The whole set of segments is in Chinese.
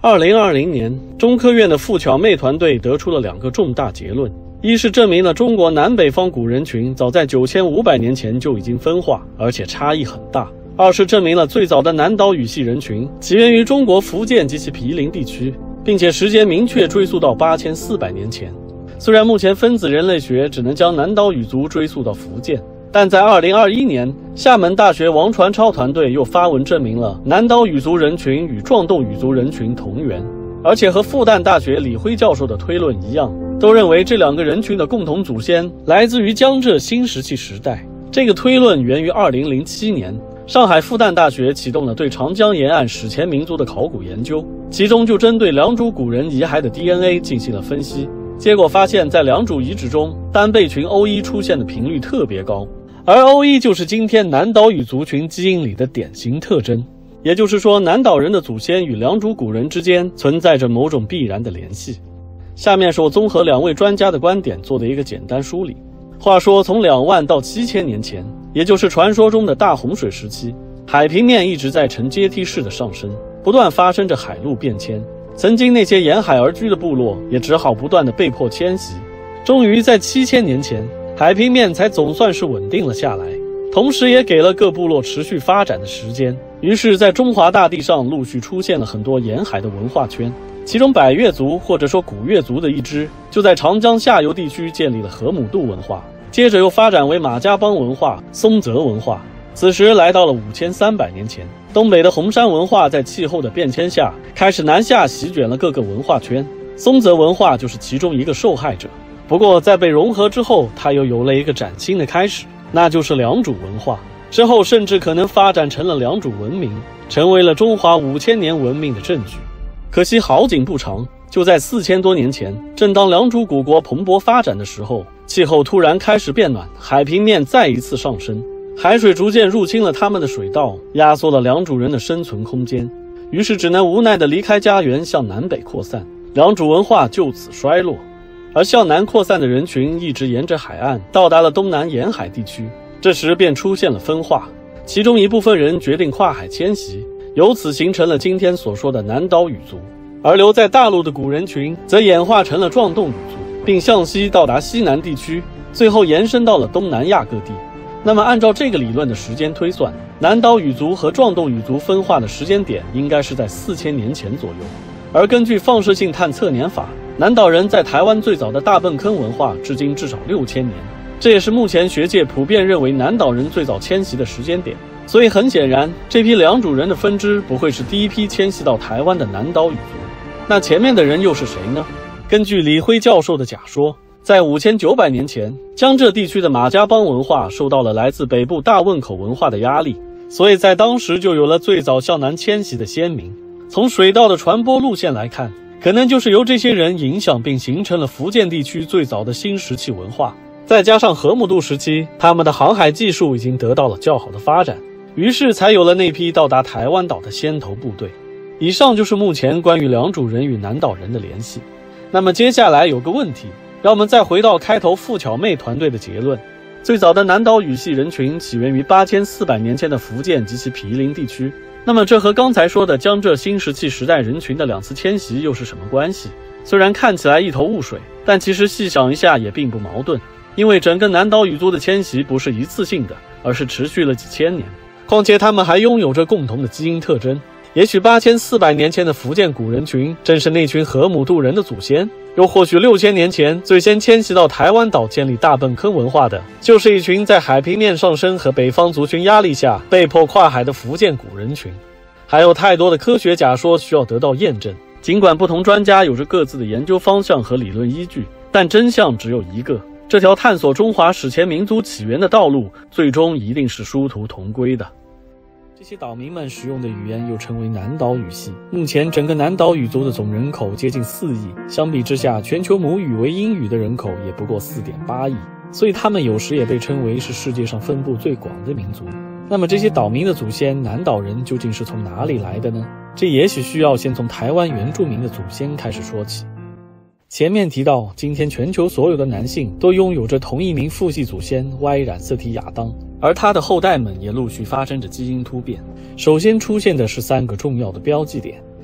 2020年，中科院的傅巧妹团队得出了2个重大结论：一是证明了中国南北方古人群早在9500年前就已经分化，而且差异很大；二是证明了最早的南岛语系人群起源于中国福建及其毗邻地区，并且时间明确追溯到8400年前。虽然目前分子人类学只能将南岛语族追溯到福建，但在2021年，厦门大学王传超团队又发文证明了南岛语族人群与壮侗语族人群同源，而且和复旦大学李辉教授的推论一样，都认为这2个人群的共同祖先来自于江浙新石器时代。这个推论源于2007年，上海复旦大学启动了对长江沿岸史前民族的考古研究，其中就针对良渚古人遗骸的 DNA 进行了分析，结果发现，在良渚遗址中，单倍群 O1 出现的频率特别高，而 O1 就是今天南岛语族群基因里的典型特征。也就是说，南岛人的祖先与良渚古人之间存在着某种必然的联系。下面是我综合2位专家的观点做的一个简单梳理。话说，从2万到7000年前，也就是传说中的大洪水时期，海平面一直在呈阶梯式的上升，不断发生着海陆变迁。曾经那些沿海而居的部落也只好不断的被迫迁徙，终于在7000年前，海平面才总算是稳定了下来，同时也给了各部落持续发展的时间。于是在中华大地上陆续出现了很多沿海的文化圈，其中百越族或者说古越族的一支就在长江下游地区建立了河姆渡文化，接着又发展为马家浜文化、松泽文化。此时来到了5300年前，东北的红山文化在气候的变迁下开始南下，席卷了各个文化圈，松泽文化就是其中一个受害者。不过在被融合之后，它又有了一个崭新的开始，那就是良渚文化。之后甚至可能发展成了良渚文明，成为了中华5000年文明的证据。可惜好景不长，就在4000多年前，正当良渚古国蓬勃发展的时候，气候突然开始变暖，海平面再一次上升，海水逐渐入侵了他们的水道，压缩了良渚人的生存空间，于是只能无奈地离开家园向南北扩散，良渚文化就此衰落。而向南扩散的人群一直沿着海岸到达了东南沿海地区，这时便出现了分化，其中一部分人决定跨海迁徙，由此形成了今天所说的南岛语族，而留在大陆的古人群则演化成了壮侗语族，并向西到达西南地区，最后延伸到了东南亚各地。那么按照这个理论的时间推算，南岛语族和壮侗语族分化的时间点应该是在4000年前左右。而根据放射性碳测年法，南岛人在台湾最早的大坌坑文化至今至少6000年，这也是目前学界普遍认为南岛人最早迁徙的时间点。所以很显然，这批良渚人的分支不会是第一批迁徙到台湾的南岛语族。那前面的人又是谁呢？根据李辉教授的假说，在5900年前，江浙地区的马家浜文化受到了来自北部大汶口文化的压力，所以在当时就有了最早向南迁徙的先民。从水道的传播路线来看，可能就是由这些人影响并形成了福建地区最早的新石器文化。再加上河姆渡时期，他们的航海技术已经得到了较好的发展，于是才有了那批到达台湾岛的先头部队。以上就是目前关于良渚人与南岛人的联系。那么接下来有个问题，让我们再回到开头傅巧妹团队的结论：最早的南岛语系人群起源于8400年前的福建及其毗邻地区。那么这和刚才说的江浙新石器时代人群的2次迁徙又是什么关系？虽然看起来一头雾水，但其实细想一下也并不矛盾，因为整个南岛语族的迁徙不是一次性的，而是持续了几千年。况且他们还拥有着共同的基因特征，也许8400年前的福建古人群正是那群河姆渡人的祖先，又或许6000年前最先迁徙到台湾岛建立大坌坑文化的，就是一群在海平面上升和北方族群压力下被迫跨海的福建古人群。还有太多的科学假说需要得到验证，尽管不同专家有着各自的研究方向和理论依据，但真相只有一个，这条探索中华史前民族起源的道路，最终一定是殊途同归的。这些岛民们使用的语言又称为南岛语系。目前整个南岛语族的总人口接近4亿，相比之下，全球母语为英语的人口也不过4.8亿，所以他们有时也被称为是世界上分布最广的民族。那么这些岛民的祖先南岛人究竟是从哪里来的呢？这也许需要先从台湾原住民的祖先开始说起。前面提到，今天全球所有的男性都拥有着同一名父系祖先 Y 染色体亚当，而他的后代们也陆续发生着基因突变。首先出现的是3个重要的标记点。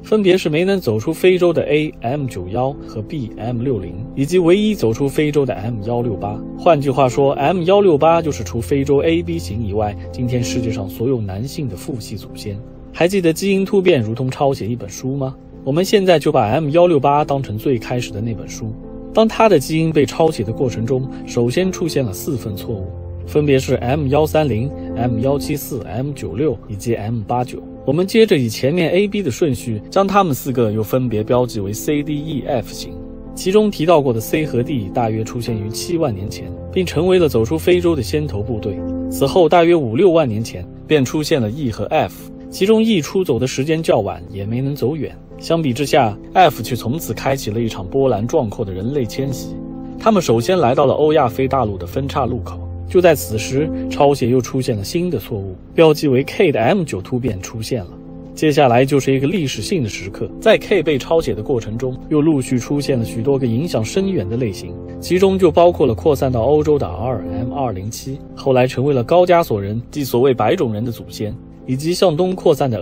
分别是没能走出非洲的 A-M91 和 B-M60， 以及唯一走出非洲的 M168。换句话说 ，M168 就是除非洲 AB 型以外，今天世界上所有男性的父系祖先。还记得基因突变如同抄写一本书吗？我们现在就把 M168 当成最开始的那本书。当它的基因被抄写的过程中，首先出现了4份错误，分别是 M130、M174、M96 以及 M89。我们接着以前面 AB 的顺序，将它们4个又分别标记为 C、D、E、F 型。其中提到过的 C 和 D 大约出现于7万年前，并成为了走出非洲的先头部队。此后大约5、6万年前，便出现了 E 和 F， 其中 E 出走的时间较晚，也没能走远。相比之下 ，F 却从此开启了一场波澜壮阔的人类迁徙。他们首先来到了欧亚非大陆的分岔路口。就在此时，抄写又出现了新的错误，标记为 K 的 M9 突变出现了。接下来就是一个历史性的时刻，在 K 被抄写的过程中，又陆续出现了许多个影响深远的类型，其中就包括了扩散到欧洲的 R、M207， 后来成为了高加索人，即所谓白种人的祖先，以及向东扩散的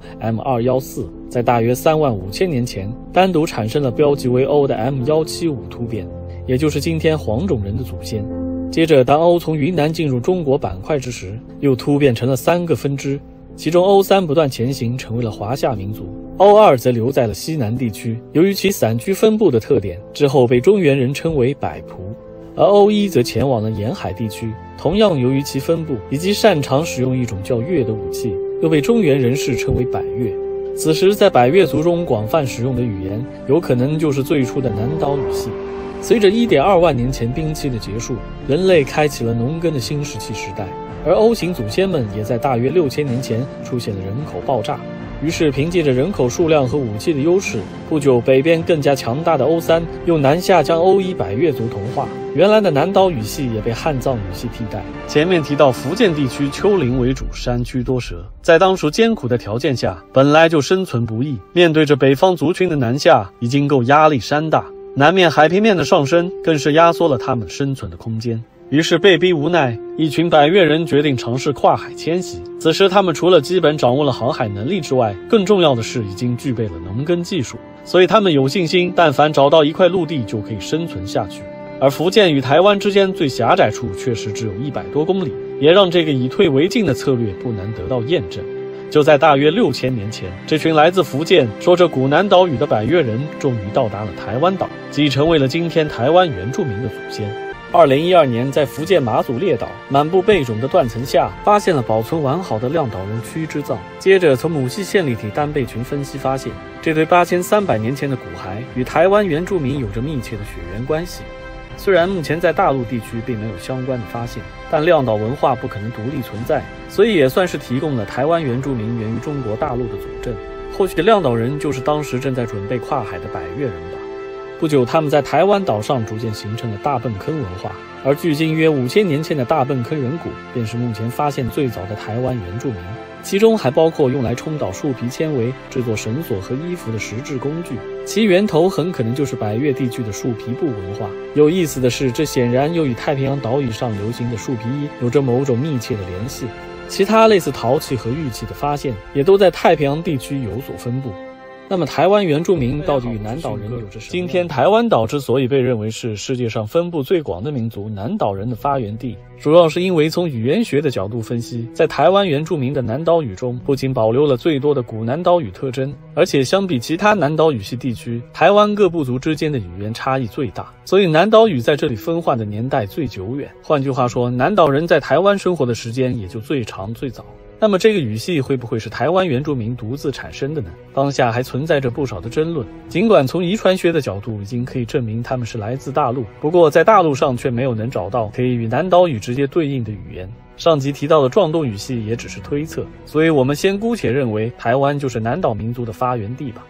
NO、M214， 在大约3万5千年前，单独产生了标记为 O 的 M175 突变，也就是今天黄种人的祖先。接着，当欧从云南进入中国板块之时，又突变成了3个分支，其中 O3 不断前行，成为了华夏民族 ，O2 则留在了西南地区。由于其散居分布的特点，之后被中原人称为百仆，而 O1 则前往了沿海地区。同样，由于其分布以及擅长使用一种叫越的武器，又被中原人士称为百越。此时，在百越族中广泛使用的语言，有可能就是最初的南岛语系。随着 1.2 万年前冰期的结束，人类开启了农耕的新石器时代，而 O 型祖先们也在大约6000年前出现了人口爆炸。于是凭借着人口数量和武器的优势，不久北边更加强大的 O3 又南下将 O1 百越族同化，原来的南岛语系也被汉藏语系替代。前面提到福建地区丘陵为主，山区多蛇，在当时艰苦的条件下，本来就生存不易，面对着北方族群的南下，已经够压力山大，南面海平面的上升更是压缩了他们生存的空间。于是被逼无奈，一群百越人决定尝试跨海迁徙。此时他们除了基本掌握了航海能力之外，更重要的是已经具备了农耕技术，所以他们有信心，但凡找到一块陆地就可以生存下去。而福建与台湾之间最狭窄处确实只有100多公里，也让这个以退为进的策略不难得到验证。就在大约6000年前，这群来自福建、说着古南岛语的百越人终于到达了台湾岛，即成为了今天台湾原住民的祖先。2012年，在福建马祖列岛满布贝种的断层下，发现了保存完好的亮岛人躯之葬。接着从母系线粒体单倍群分析发现，这对8300年前的骨骸与台湾原住民有着密切的血缘关系。虽然目前在大陆地区并没有相关的发现，但亮岛文化不可能独立存在，所以也算是提供了台湾原住民源于中国大陆的佐证。或许亮岛人就是当时正在准备跨海的百越人吧。不久，他们在台湾岛上逐渐形成了大粪坑文化，而距今约5000年前的大粪坑人骨，便是目前发现最早的台湾原住民，其中还包括用来冲倒树皮纤维、制作绳索和衣服的石质工具，其源头很可能就是百越地区的树皮布文化。有意思的是，这显然又与太平洋岛屿上流行的树皮衣有着某种密切的联系。其他类似陶器和玉器的发现，也都在太平洋地区有所分布。那么台湾原住民到底与南岛人有着什么？今天台湾岛之所以被认为是世界上分布最广的民族南岛人的发源地，主要是因为从语言学的角度分析，在台湾原住民的南岛语中，不仅保留了最多的古南岛语特征，而且相比其他南岛语系地区，台湾各部族之间的语言差异最大，所以南岛语在这里分化的年代最久远。换句话说，南岛人在台湾生活的时间也就最长最早。那么这个语系会不会是台湾原住民独自产生的呢？当下还存在着不少的争论。尽管从遗传学的角度已经可以证明他们是来自大陆，不过在大陆上却没有能找到可以与南岛语直接对应的语言。上集提到的壮洞语系也只是推测，所以我们先姑且认为台湾就是南岛民族的发源地吧。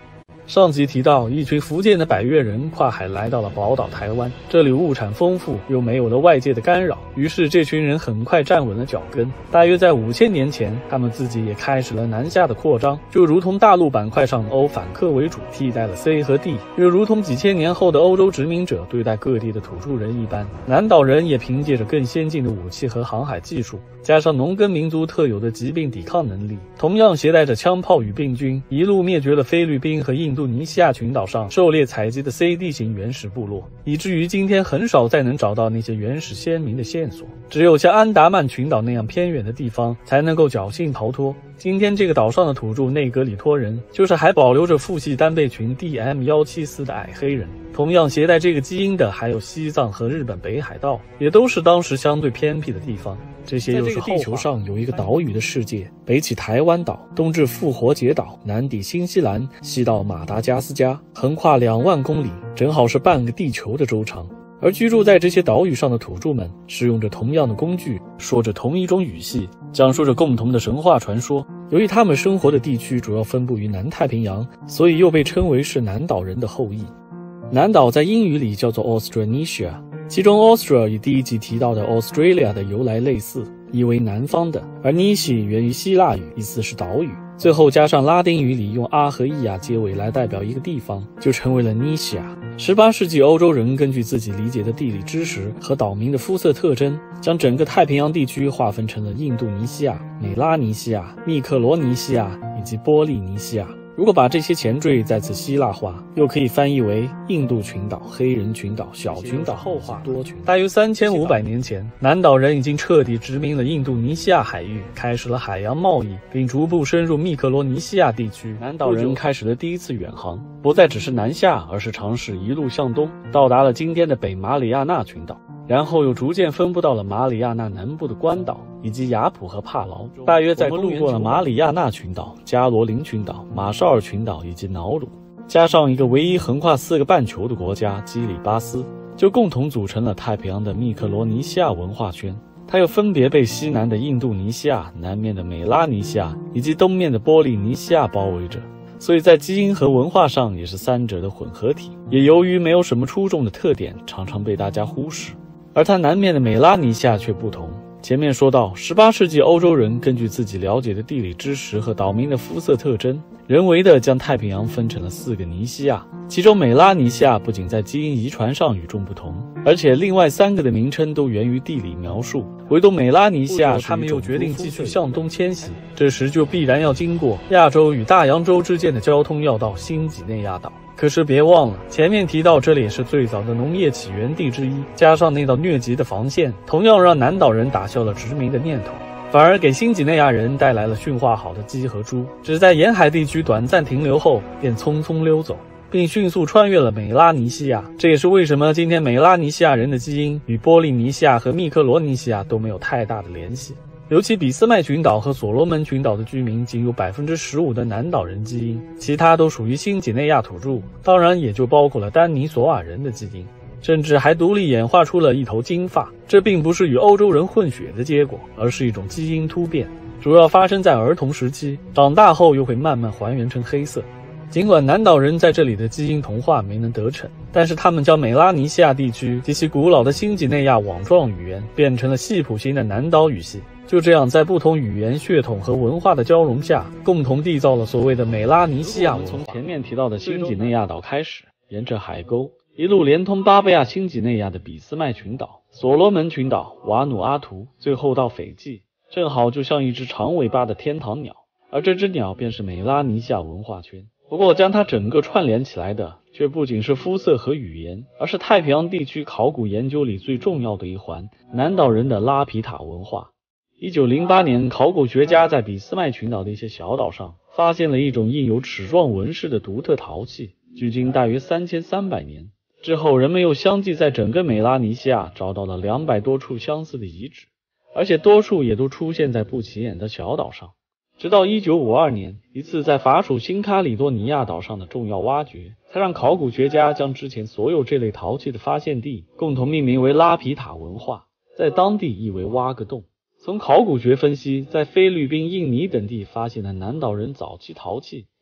上集提到，一群福建的百越人跨海来到了宝岛台湾，这里物产丰富，又没有了外界的干扰，于是这群人很快站稳了脚跟。大约在5000年前，他们自己也开始了南下的扩张，就如同大陆板块上的欧反客为主，替代了 C 和 D， 又如同几千年后的欧洲殖民者对待各地的土著人一般，南岛人也凭借着更先进的武器和航海技术，加上农耕民族特有的疾病抵抗能力，同样携带着枪炮与病菌，一路灭绝了菲律宾和印度尼西亚群岛上狩猎采集的 CD 型原始部落，以至于今天很少再能找到那些原始先民的线索，只有像安达曼群岛那样偏远的地方才能够侥幸逃脱。今天这个岛上的土著内格里托人，就是还保留着父系单倍群 DM174 的矮黑人。同样携带这个基因的还有西藏和日本北海道，也都是当时相对偏僻的地方。这些又是地球上有一个岛屿的世界，北起台湾岛，东至复活节岛，南抵新西兰，西到马达加斯加，横跨2万公里，正好是半个地球的周长。而居住在这些岛屿上的土著们，使用着同样的工具，说着同一种语系，讲述着共同的神话传说。由于他们生活的地区主要分布于南太平洋，所以又被称为是南岛人的后裔。南岛在英语里叫做 Austronesia， 其中 Austro 与第一集提到的 Australia 的由来类似，意为南方的，而 Nishi 源于希腊语，意思是岛屿，最后加上拉丁语里用阿和伊亚结尾来代表一个地方，就成为了 Nisia。18世纪欧洲人根据自己理解的地理知识和岛民的肤色特征，将整个太平洋地区划分成了印度尼西亚、美拉尼西亚、密克罗尼西亚以及波利尼西亚。如果把这些前缀再次希腊化，又可以翻译为印度群岛、黑人群岛、小群岛、后化多群岛。大约3500年前，南岛人已经彻底殖民了印度尼西亚海域，开始了海洋贸易，并逐步深入密克罗尼西亚地区。南岛人开始了第一次远航，不再只是南下，而是尝试一路向东，到达了今天的北马里亚纳群岛。然后又逐渐分布到了马里亚纳南部的关岛以及雅普和帕劳。大约在路过了马里亚纳群岛、加罗林群岛、马绍尔群岛以及瑙鲁，加上一个唯一横跨4个半球的国家基里巴斯，就共同组成了太平洋的密克罗尼西亚文化圈。它又分别被西南的印度尼西亚、南面的美拉尼西亚以及东面的波利尼西亚包围着，所以在基因和文化上也是三者的混合体。也由于没有什么出众的特点，常常被大家忽视。而它南面的美拉尼西亚却不同。前面说到18世纪欧洲人根据自己了解的地理知识和岛民的肤色特征，人为的将太平洋分成了4个尼西亚，其中美拉尼西亚不仅在基因遗传上与众不同，而且另外3个的名称都源于地理描述，唯独美拉尼西亚他们又决定继续向东迁徙，这时就必然要经过亚洲与大洋洲之间的交通要道新几内亚岛。可是别忘了，前面提到这里也是最早的农业起源地之一，加上那道疟疾的防线，同样让南岛人打消了殖民的念头，反而给新几内亚人带来了驯化好的鸡和猪。只在沿海地区短暂停留后，便匆匆溜走，并迅速穿越了美拉尼西亚。这也是为什么今天美拉尼西亚人的基因与波利尼西亚和密克罗尼西亚都没有太大的联系。尤其俾斯麦群岛和所罗门群岛的居民仅有 15% 的南岛人基因，其他都属于新几内亚土著，当然也就包括了丹尼索瓦人的基因，甚至还独立演化出了一头金发。这并不是与欧洲人混血的结果，而是一种基因突变，主要发生在儿童时期，长大后又会慢慢还原成黑色。尽管南岛人在这里的基因同化没能得逞，但是他们将美拉尼西亚地区及其古老的新几内亚网状语言变成了系谱型的南岛语系。就这样，在不同语言、血统和文化的交融下，共同缔造了所谓的美拉尼西亚文化。从前面提到的新几内亚岛开始，沿着海沟一路连通巴布亚新几内亚的俾斯麦群岛、所罗门群岛、瓦努阿图，最后到斐济，正好就像一只长尾巴的天堂鸟，而这只鸟便是美拉尼西亚文化圈。不过将它整个串联起来的却不仅是肤色和语言，而是太平洋地区考古研究里最重要的一环——南岛人的拉皮塔文化。1908年，考古学家在俾斯麦群岛的一些小岛上发现了一种印有齿状纹饰的独特陶器，距今大约3300年。之后人们又相继在整个美拉尼西亚找到了200多处相似的遗址，而且多数也都出现在不起眼的小岛上。直到1952年，一次在法属新卡里多尼亚岛上的重要挖掘，才让考古学家将之前所有这类陶器的发现地共同命名为拉皮塔文化，在当地意为挖个洞。从考古学分析，在菲律宾、印尼等地发现的南岛人早期陶器，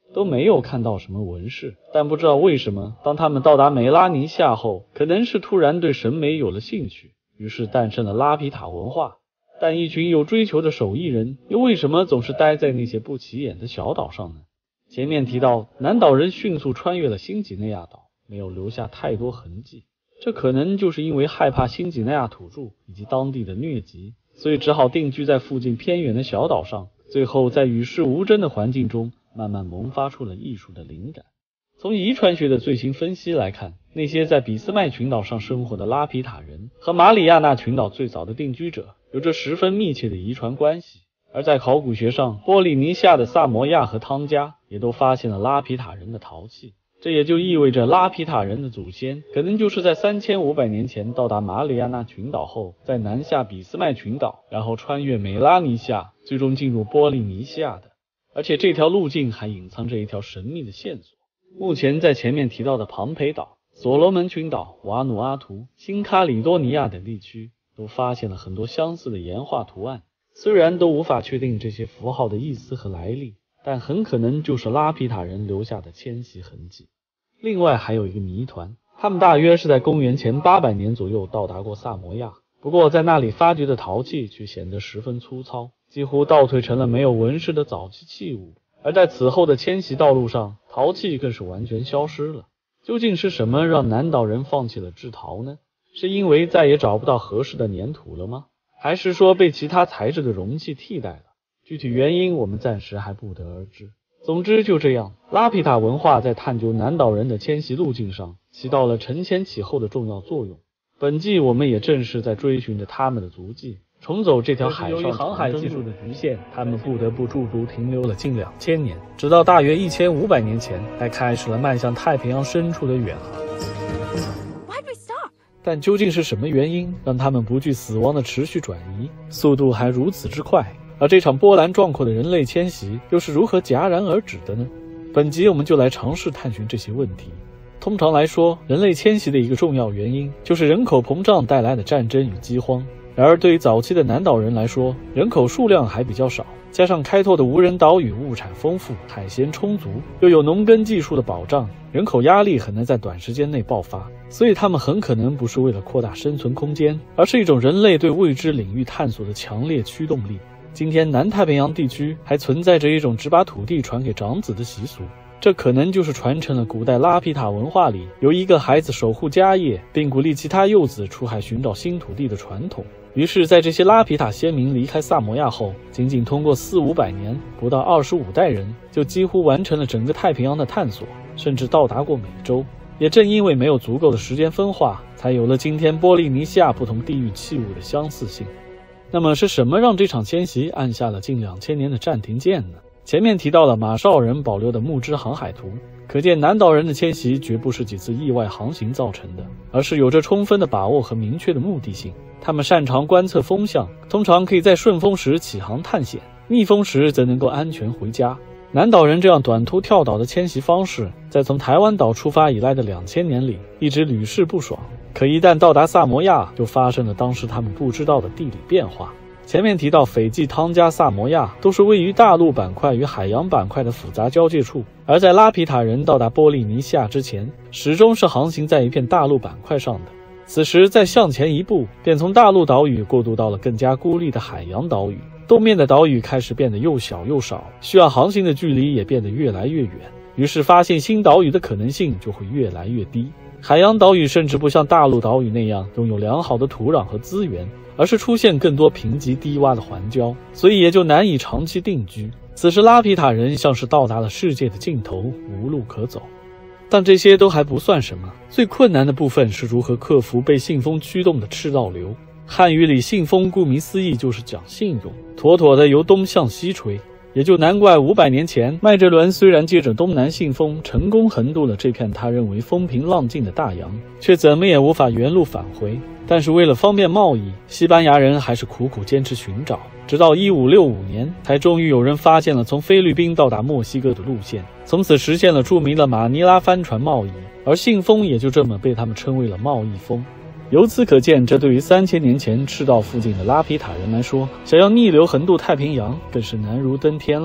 都没有看到什么纹饰。但不知道为什么，当他们到达梅拉尼夏后，可能是突然对审美有了兴趣，于是诞生了拉皮塔文化。但一群有追求的手艺人，又为什么总是待在那些不起眼的小岛上呢？前面提到，南岛人迅速穿越了新几内亚岛，没有留下太多痕迹。这可能就是因为害怕新几内亚土著以及当地的疟疾，所以只好定居在附近偏远的小岛上，最后在与世无争的环境中慢慢萌发出了艺术的灵感。从遗传学的最新分析来看，那些在俾斯麦群岛上生活的拉皮塔人和马里亚纳群岛最早的定居者有着十分密切的遗传关系。而在考古学上，波利尼西亚的萨摩亚和汤加也都发现了拉皮塔人的陶器，这也就意味着拉皮塔人的祖先可能就是在3500年前到达马里亚纳群岛后，在南下俾斯麦群岛，然后穿越美拉尼西亚，最终进入波利尼西亚的。而且这条路径还隐藏着一条神秘的线索。目前在前面提到的庞培岛、所罗门群岛、瓦努阿图、新卡里多尼亚等地区都发现了很多相似的岩画图案，虽然都无法确定这些符号的意思和来历，但很可能就是拉皮塔人留下的迁徙痕迹。另外还有一个谜团，他们大约是在公元前800年左右到达过萨摩亚，不过在那里发掘的陶器却显得十分粗糙，几乎倒退成了没有纹饰的早期器物。而在此后的迁徙道路上，陶器更是完全消失了。究竟是什么让南岛人放弃了制陶呢？是因为再也找不到合适的粘土了吗？还是说被其他材质的容器替代了？具体原因我们暂时还不得而知。总之就这样，拉皮塔文化在探究南岛人的迁徙路径上起到了承前启后的重要作用。本季我们也正是在追寻着他们的足迹，重走这条海上。由于航海技术的局限，他们不得不驻足停留了近2000年，直到大约1500年前才开始了迈向太平洋深处的远航。但究竟是什么原因让他们不惧死亡的持续转移，速度还如此之快？而这场波澜壮阔的人类迁徙又是如何戛然而止的呢？本集我们就来尝试探寻这些问题。通常来说，人类迁徙的一个重要原因就是人口膨胀带来的战争与饥荒。然而对于早期的南岛人来说，人口数量还比较少，加上开拓的无人岛屿物产丰富，海鲜充足，又有农耕技术的保障，人口压力很难在短时间内爆发，所以他们很可能不是为了扩大生存空间，而是一种人类对未知领域探索的强烈驱动力。今天南太平洋地区还存在着一种只把土地传给长子的习俗，这可能就是传承了古代拉皮塔文化里由一个孩子守护家业，并鼓励其他幼子出海寻找新土地的传统。于是在这些拉皮塔先民离开萨摩亚后，仅仅通过400-500年，不到25代人，就几乎完成了整个太平洋的探索，甚至到达过美洲。也正因为没有足够的时间分化，才有了今天波利尼西亚不同地域器物的相似性。那么是什么让这场迁徙按下了近2000年的暂停键呢？前面提到了马绍尔人保留的木质航海图，可见南岛人的迁徙绝不是几次意外航行造成的，而是有着充分的把握和明确的目的性。他们擅长观测风向，通常可以在顺风时起航探险，逆风时则能够安全回家。南岛人这样短途跳岛的迁徙方式，在从台湾岛出发以来的2000年里一直屡试不爽，可一旦到达萨摩亚，就发生了当时他们不知道的地理变化。前面提到斐济、汤加、萨摩亚都是位于大陆板块与海洋板块的复杂交界处，而在拉皮塔人到达波利尼西亚之前，始终是航行在一片大陆板块上的。此时再向前一步，便从大陆岛屿过渡到了更加孤立的海洋岛屿，东面的岛屿开始变得又小又少，需要航行的距离也变得越来越远，于是发现新岛屿的可能性就会越来越低。海洋岛屿甚至不像大陆岛屿那样拥有良好的土壤和资源，而是出现更多贫瘠低洼的环礁，所以也就难以长期定居。此时拉皮塔人像是到达了世界的尽头，无路可走。但这些都还不算什么，最困难的部分是如何克服被信封驱动的赤道流。汉语里信封顾名思义就是讲信用，妥妥的由东向西吹，也就难怪500年前麦哲伦虽然借着东南信封成功横渡了这片他认为风平浪静的大洋，却怎么也无法原路返回。但是为了方便贸易，西班牙人还是苦苦坚持寻找，直到1565年才终于有人发现了从菲律宾到达墨西哥的路线，从此实现了著名的马尼拉帆船贸易，而信封也就这么被他们称为了贸易风。由此可见，这对于3000年前赤道附近的拉皮塔人来说，想要逆流横渡太平洋更是难如登天了。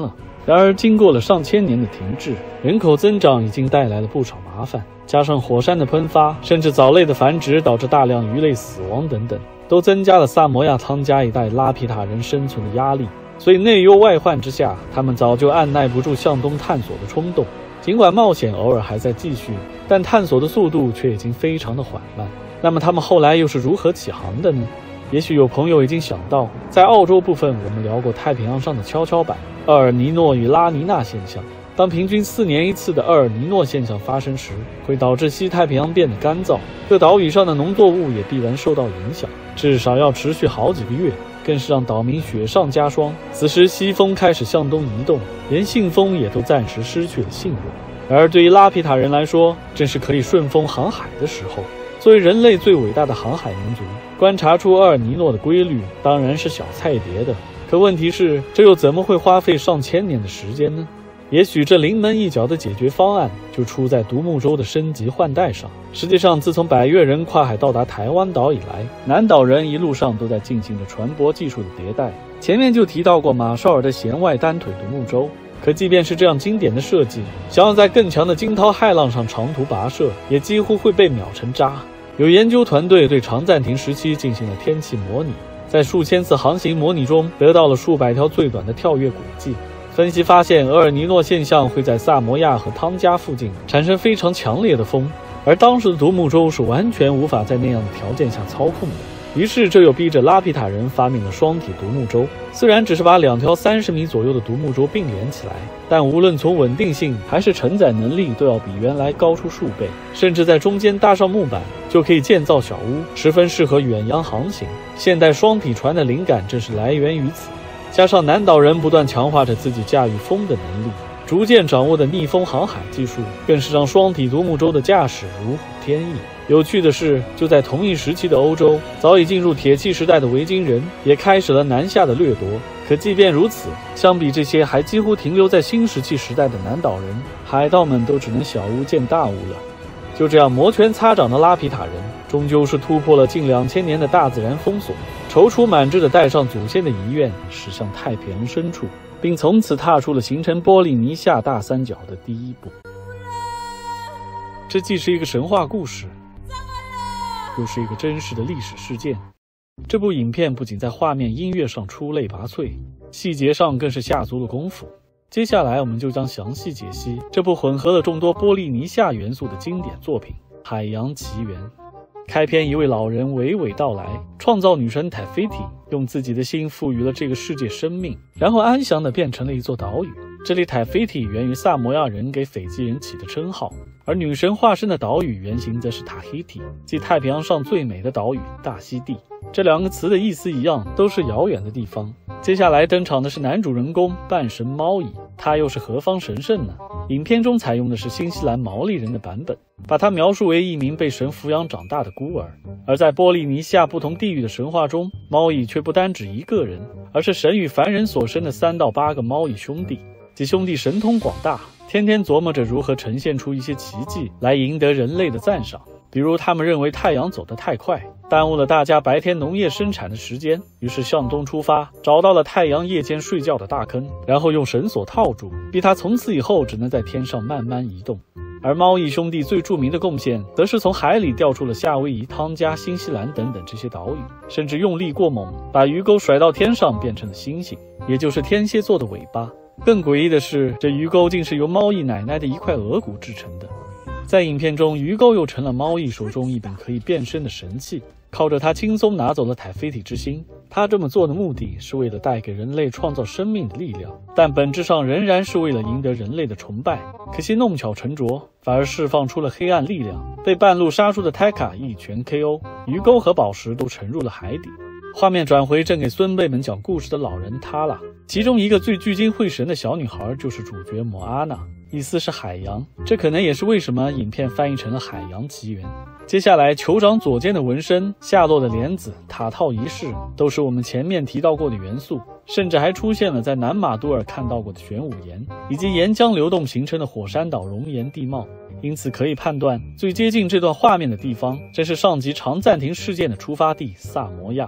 然而，经过了上千年的停滞，人口增长已经带来了不少麻烦，加上火山的喷发，甚至藻类的繁殖导致大量鱼类死亡等等，都增加了萨摩亚汤加一带拉皮塔人生存的压力。所以内忧外患之下，他们早就按耐不住向东探索的冲动。尽管冒险偶尔还在继续，但探索的速度却已经非常的缓慢。那么他们后来又是如何起航的呢？也许有朋友已经想到，在澳洲部分我们聊过太平洋上的跷跷板厄尔尼诺与拉尼娜现象。当平均4年一次的厄尔尼诺现象发生时，会导致西太平洋变得干燥，各岛屿上的农作物也必然受到影响，至少要持续好几个月，更是让岛民雪上加霜。此时西风开始向东移动，连信封也都暂时失去了信用。而对于拉皮塔人来说，正是可以顺风航海的时候。作为人类最伟大的航海民族，观察出厄尔尼诺的规律当然是小菜一碟的。可问题是，这又怎么会花费上千年的时间呢？也许这临门一脚的解决方案就出在独木舟的升级换代上。实际上，自从百越人跨海到达台湾岛以来，南岛人一路上都在进行着船舶技术的迭代。前面就提到过马绍尔的舷外单腿独木舟，可即便是这样经典的设计，想要在更强的惊涛骇浪上长途跋涉，也几乎会被秒成渣。有研究团队对长暂停时期进行了天气模拟，在数千次航行模拟中得到了数百条最短的跳跃轨迹。分析发现，厄尔尼诺现象会在萨摩亚和汤加附近产生非常强烈的风，而当时的独木舟是完全无法在那样的条件下操控的。于是这又逼着拉皮塔人发明了双体独木舟。虽然只是把2条30米左右的独木舟并联起来，但无论从稳定性还是承载能力都要比原来高出数倍，甚至在中间搭上木板就可以建造小屋，十分适合远洋航行。现代双体船的灵感正是来源于此。加上南岛人不断强化着自己驾驭风的能力，逐渐掌握的逆风航海技术，更是让双体独木舟的驾驶如虎添翼。有趣的是，就在同一时期的欧洲，早已进入铁器时代的维京人也开始了南下的掠夺。可即便如此，相比这些还几乎停留在新石器时代的南岛人，海盗们都只能小巫见大巫了。就这样摩拳擦掌的拉皮塔人，终究是突破了近2000年的大自然封锁，踌躇满志地带上祖先的遗愿，驶向太平洋深处，并从此踏出了形成波利尼夏大三角的第一步。这既是一个神话故事，又是一个真实的历史事件。这部影片不仅在画面、音乐上出类拔萃，细节上更是下足了功夫。接下来我们就将详细解析这部混合了众多波利尼夏元素的经典作品《海洋奇缘》。开篇，一位老人娓娓道来，创造女神泰菲提用自己的心赋予了这个世界生命，然后安详地变成了一座岛屿。这里泰菲提源于萨摩亚人给斐济人起的称号，而女神化身的岛屿原型则是塔希提，即太平洋上最美的岛屿大溪地。这2个词的意思一样，都是遥远的地方。接下来登场的是男主人公半神猫蚁，他又是何方神圣呢？影片中采用的是新西兰毛利人的版本，把他描述为一名被神抚养长大的孤儿。而在波利尼夏不同地域的神话中，猫蚁却不单指一个人，而是神与凡人所生的3到8个猫蚁兄弟。几兄弟神通广大，天天琢磨着如何呈现出一些奇迹来赢得人类的赞赏。比如他们认为太阳走得太快，耽误了大家白天农业生产的时间，于是向东出发，找到了太阳夜间睡觉的大坑，然后用绳索套住，逼他从此以后只能在天上慢慢移动。而猫蚁兄弟最著名的贡献，则是从海里钓出了夏威夷、汤加、新西兰等等这些岛屿，甚至用力过猛，把鱼钩甩到天上变成了星星，也就是天蝎座的尾巴。更诡异的是，这鱼钩竟是由猫蚁奶奶的一块额骨制成的。在影片中，鱼钩又成了猫蚁手中一柄可以变身的神器，靠着它轻松拿走了泰菲提之心。他这么做的目的是为了带给人类创造生命的力量，但本质上仍然是为了赢得人类的崇拜。可惜弄巧成拙，反而释放出了黑暗力量，被半路杀出的泰卡一拳 KO， 鱼钩和宝石都沉入了海底。画面转回正给孙辈们讲故事的老人塔拉，其中一个最聚精会神的小女孩就是主角莫阿娜，意思是海洋，这可能也是为什么影片翻译成了海洋奇缘。接下来酋长左肩的纹身、下落的帘子、塔套仪式，都是我们前面提到过的元素，甚至还出现了在南马都尔看到过的玄武岩，以及岩浆流动形成的火山岛熔岩地貌。因此可以判断，最接近这段画面的地方，正是上集长暂停事件的出发地萨摩亚。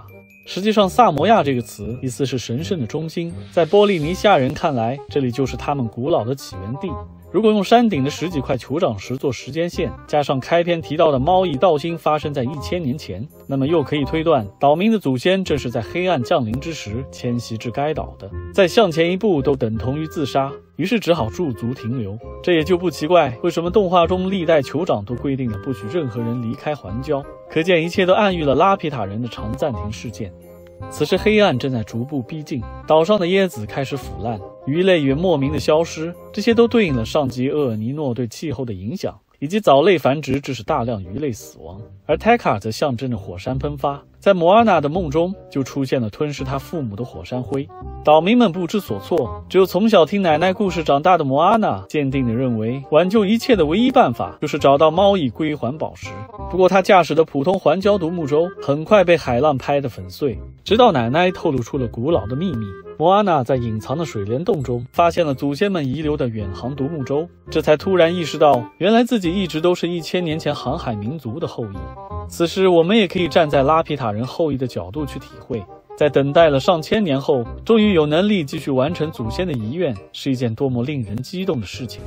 实际上，萨摩亚这个词意思是神圣的中心，在波利尼西亚人看来，这里就是他们古老的起源地。如果用山顶的十几块酋长石做时间线，加上开篇提到的猫蚁盗星发生在1000年前，那么又可以推断岛民的祖先正是在黑暗降临之时迁徙至该岛的，再向前一步都等同于自杀，于是只好驻足停留。这也就不奇怪，为什么动画中历代酋长都规定了不许任何人离开环礁，可见一切都暗喻了拉皮塔人的长暂停事件。此时黑暗正在逐步逼近，岛上的椰子开始腐烂，鱼类也莫名的消失，这些都对应了上集厄尔尼诺对气候的影响，以及藻类繁殖致使大量鱼类死亡。而泰卡则象征着火山喷发，在莫阿娜的梦中就出现了吞噬他父母的火山灰。岛民们不知所措，只有从小听奶奶故事长大的莫阿娜坚定地认为，挽救一切的唯一办法就是找到猫蚁归还宝石。不过他驾驶的普通环礁独木舟很快被海浪拍得粉碎，直到奶奶透露出了古老的秘密。莫阿娜在隐藏的水帘洞中发现了祖先们遗留的远航独木舟，这才突然意识到，原来自己一直都是1000年前航海民族的后裔。此时我们也可以站在拉皮塔人后裔的角度去体会，在等待了上千年后，终于有能力继续完成祖先的遗愿，是一件多么令人激动的事情。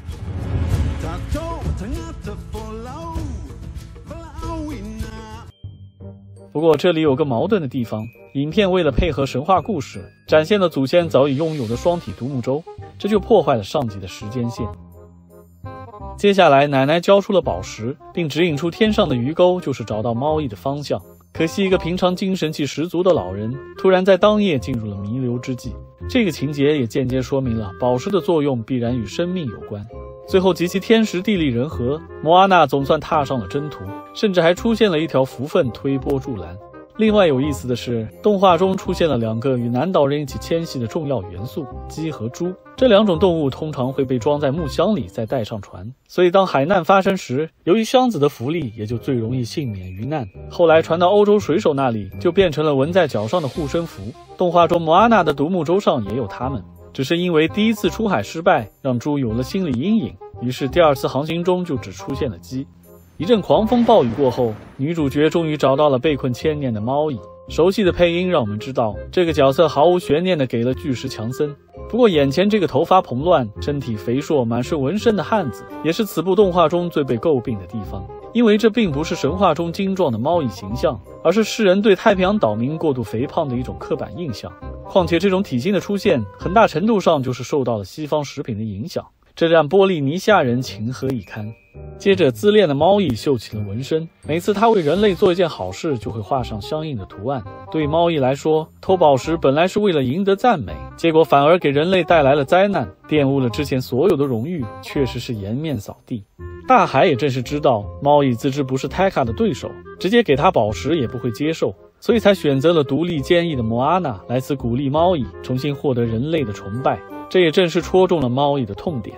不过这里有个矛盾的地方，影片为了配合神话故事，展现了祖先早已拥有的双体独木舟，这就破坏了上集的时间线。接下来奶奶交出了宝石，并指引出天上的鱼钩就是找到猫蚁的方向。可惜一个平常精神气十足的老人，突然在当夜进入了弥留之际。这个情节也间接说明了宝石的作用必然与生命有关。最后集齐天时地利人和，莫阿娜总算踏上了征途，甚至还出现了一条符粪推波助澜。另外有意思的是，动画中出现了2个与南岛人一起迁徙的重要元素，鸡和猪。这2种动物通常会被装在木箱里再带上船，所以当海难发生时，由于箱子的浮力，也就最容易幸免于难。后来传到欧洲水手那里，就变成了纹在脚上的护身符。动画中莫阿娜的独木舟上也有它们，只是因为第一次出海失败，让猪有了心理阴影，于是第2次航行中就只出现了鸡。一阵狂风暴雨过后，女主角终于找到了被困1000年的猫蚁。熟悉的配音让我们知道，这个角色毫无悬念地给了巨石强森。不过眼前这个头发蓬乱、身体肥硕、满是纹身的汉子，也是此部动画中最被诟病的地方。因为这并不是神话中精壮的猫蚁形象，而是世人对太平洋岛民过度肥胖的一种刻板印象。况且这种体型的出现，很大程度上就是受到了西方食品的影响，这让波利尼西亚人情何以堪。接着自恋的猫蚁绣起了纹身，每次它为人类做一件好事，就会画上相应的图案。对猫蚁来说，偷宝石本来是为了赢得赞美，结果反而给人类带来了灾难，玷污了之前所有的荣誉，确实是颜面扫地。大海也正是知道猫蚁自知不是泰卡的对手，直接给他宝石也不会接受，所以才选择了独立坚毅的莫阿娜来此鼓励猫蚁重新获得人类的崇拜。这也正是戳中了猫蚁的痛点。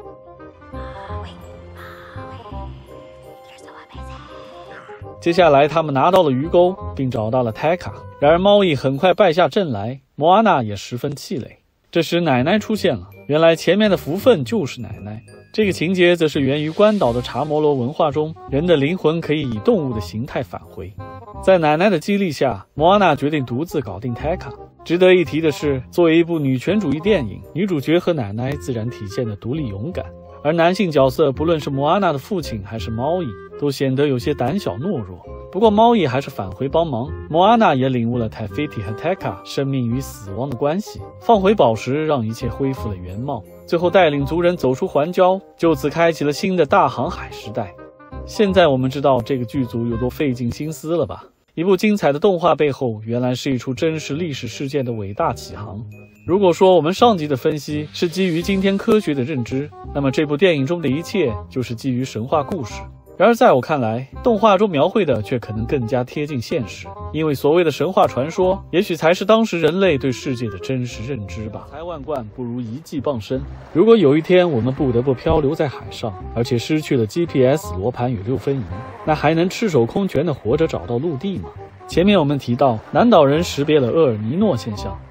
接下来他们拿到了鱼钩，并找到了泰卡。然而猫蚁很快败下阵来，莫阿娜也十分气馁。这时奶奶出现了，原来前面的福分就是奶奶。这个情节则是源于关岛的查摩罗文化中，人的灵魂可以以动物的形态返回。在奶奶的激励下，莫阿娜决定独自搞定泰卡。值得一提的是，作为一部女权主义电影，女主角和奶奶自然体现了独立勇敢，而男性角色不论是莫阿娜的父亲还是猫蚁，都显得有些胆小懦弱。不过猫蚁还是返回帮忙，莫阿娜也领悟了泰菲提和泰卡生命与死亡的关系，放回宝石让一切恢复了原貌，最后带领族人走出环礁，就此开启了新的大航海时代。现在我们知道这个剧组有多费尽心思了吧？一部精彩的动画背后，原来是一出真实历史事件的伟大启航。如果说我们上集的分析是基于今天科学的认知，那么这部电影中的一切就是基于神话故事。然而在我看来，动画中描绘的却可能更加贴近现实，因为所谓的神话传说，也许才是当时人类对世界的真实认知吧。财万贯不如一技傍身。如果有一天我们不得不漂流在海上，而且失去了 GPS 罗盘与6分仪，那还能赤手空拳地活着找到陆地吗？前面我们提到，南岛人识别了厄尔尼诺现象，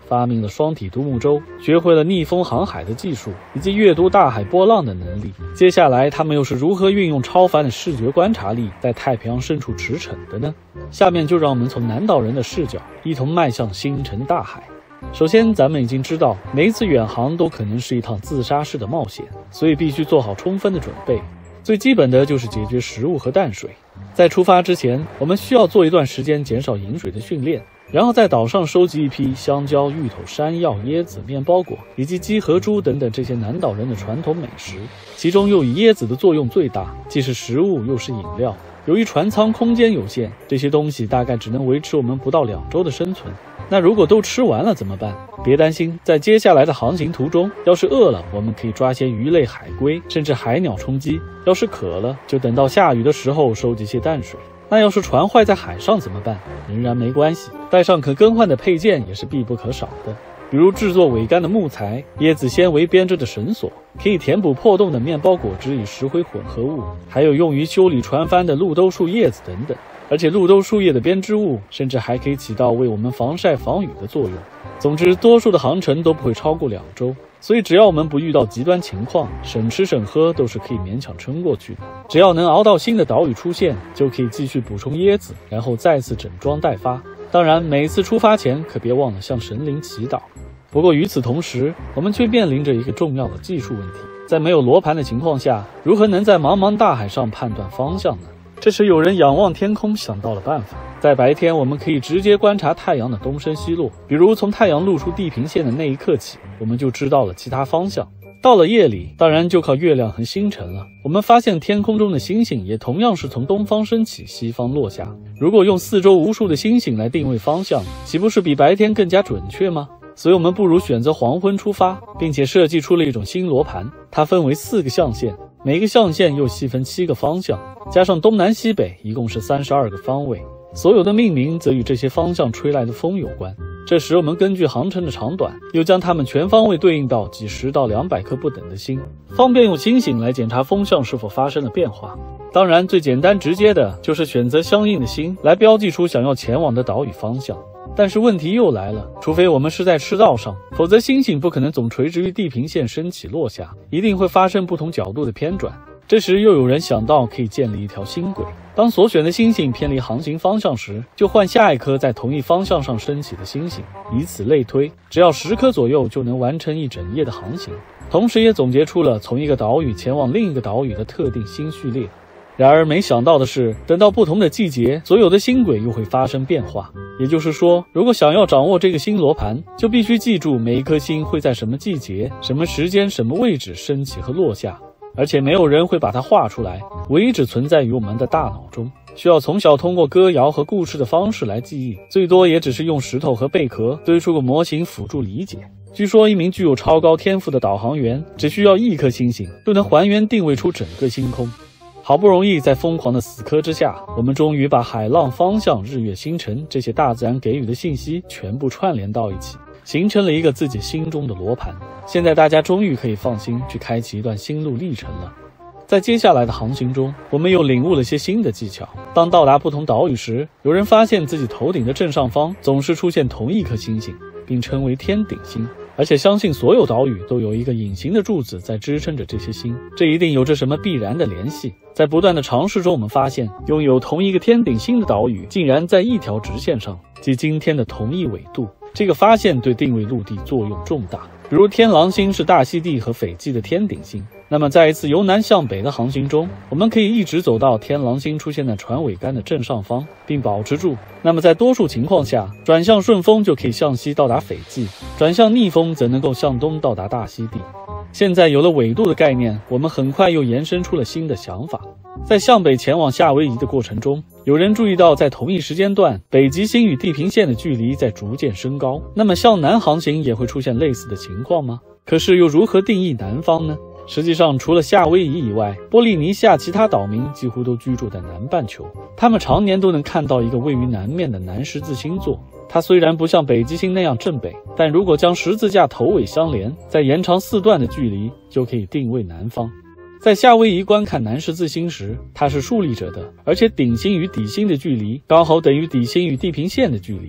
发明了双体独木舟，学会了逆风航海的技术以及阅读大海波浪的能力。接下来，他们又是如何运用超凡的视觉观察力，在太平洋深处驰骋的呢？下面就让我们从南岛人的视角，一同迈向星辰大海。首先，咱们已经知道，每一次远航都可能是一趟自杀式的冒险，所以必须做好充分的准备。最基本的就是解决食物和淡水。在出发之前，我们需要做一段时间减少饮水的训练，然后在岛上收集一批香蕉、芋头、山药、椰子、面包果以及鸡和猪等等这些南岛人的传统美食，其中又以椰子的作用最大，既是食物又是饮料。由于船舱空间有限，这些东西大概只能维持我们不到2周的生存。那如果都吃完了怎么办？别担心，在接下来的航行途中，要是饿了，我们可以抓些鱼类、海龟，甚至海鸟充饥；要是渴了，就等到下雨的时候收集些淡水。那要是船坏在海上怎么办？仍然没关系，带上可更换的配件也是必不可少的。比如制作桅杆的木材、椰子纤维编织的绳索，可以填补破洞的面包果汁与石灰混合物，还有用于修理船帆的露兜树叶子等等。而且露兜树叶的编织物甚至还可以起到为我们防晒防雨的作用。总之，多数的航程都不会超过2周，所以只要我们不遇到极端情况，省吃省喝都是可以勉强撑过去的。只要能熬到新的岛屿出现，就可以继续补充椰子，然后再次整装待发。当然，每次出发前可别忘了向神灵祈祷。不过与此同时，我们却面临着一个重要的技术问题，在没有罗盘的情况下，如何能在茫茫大海上判断方向呢？这时有人仰望天空想到了办法。在白天，我们可以直接观察太阳的东升西落，比如从太阳露出地平线的那一刻起，我们就知道了其他方向。到了夜里，当然就靠月亮和星辰了。我们发现天空中的星星也同样是从东方升起，西方落下。如果用四周无数的星星来定位方向，岂不是比白天更加准确吗？所以我们不如选择黄昏出发，并且设计出了一种新罗盘，它分为4个象限，每个象限又细分7个方向，加上东南西北，一共是32个方位。所有的命名则与这些方向吹来的风有关。这时我们根据航程的长短，又将它们全方位对应到几十到200颗不等的星，方便用星星来检查风向是否发生了变化。当然，最简单直接的就是选择相应的星来标记出想要前往的岛屿方向。但是问题又来了，除非我们是在赤道上，否则星星不可能总垂直于地平线升起落下，一定会发生不同角度的偏转。这时又有人想到可以建立一条星轨，当所选的星星偏离航行方向时，就换下一颗在同一方向上升起的星星，以此类推，只要10颗左右就能完成一整夜的航行。同时也总结出了从一个岛屿前往另一个岛屿的特定星序列。然而没想到的是，等到不同的季节，所有的星轨又会发生变化。也就是说，如果想要掌握这个星罗盘，就必须记住每一颗星会在什么季节、什么时间、什么位置升起和落下。而且没有人会把它画出来，唯一只存在于我们的大脑中，需要从小通过歌谣和故事的方式来记忆，最多也只是用石头和贝壳堆出个模型辅助理解。据说一名具有超高天赋的导航员只需要1颗星星就能还原定位出整个星空。好不容易在疯狂的死磕之下，我们终于把海浪、方向、日月星辰这些大自然给予的信息全部串联到一起，形成了一个自己心中的罗盘。现在大家终于可以放心去开启一段心路历程了。在接下来的航行中，我们又领悟了些新的技巧。当到达不同岛屿时，有人发现自己头顶的正上方总是出现同一颗星星，并称为天顶星，而且相信所有岛屿都有一个隐形的柱子在支撑着这些星，这一定有着什么必然的联系。在不断的尝试中，我们发现拥有同一个天顶星的岛屿竟然在一条直线上，即今天的同一纬度。这个发现对定位陆地作用重大。比如天狼星是大溪地和斐济的天顶星，那么在一次由南向北的航行中，我们可以一直走到天狼星出现在船桅杆的正上方并保持住，那么在多数情况下，转向顺风就可以向西到达斐济，转向逆风则能够向东到达大溪地。现在有了纬度的概念，我们很快又延伸出了新的想法。在向北前往夏威夷的过程中，有人注意到在同一时间段，北极星与地平线的距离在逐渐升高，那么向南航行也会出现类似的情况吗？可是又如何定义南方呢？实际上，除了夏威夷以外，波利尼西亚其他岛民几乎都居住在南半球，他们常年都能看到一个位于南面的南十字星座。它虽然不像北极星那样正北，但如果将十字架头尾相连，再延长4段的距离，就可以定位南方。在夏威夷观看南十字星时，它是竖立着的，而且顶星与底星的距离刚好等于底星与地平线的距离。